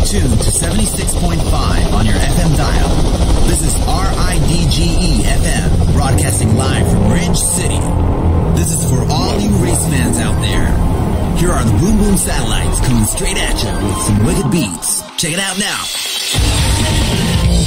tuned to 76.5 on your FM dial. This is RIDGE FM, broadcasting live from Ridge City. This is for all you race fans out there. Here are the Boom Boom Satellites coming straight at you with some wicked beats. Check it out now.